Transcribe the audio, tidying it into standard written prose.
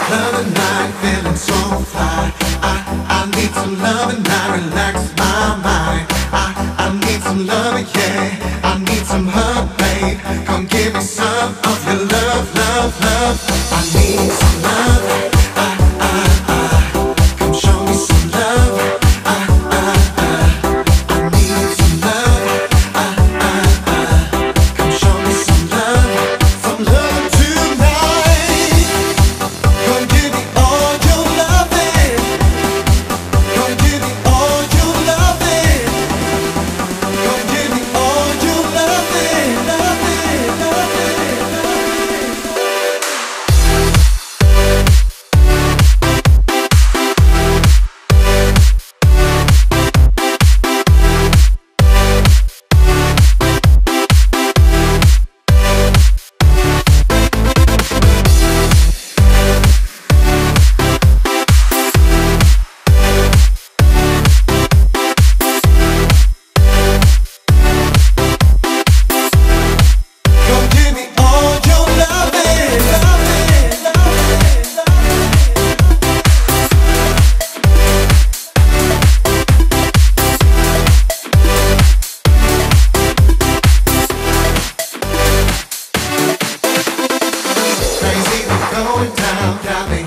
love tonight, feeling so fly. I need some love and I relax my mind. I need some love, yeah. I need some hug, babe. Come give me some of your love, love, love. I need some love. Come show me some love. I need some love. Come show me some love. Some love tonight. Come give me all your loving. Come give me all your loving. Come give me all your loving, loving, loving, going down, down.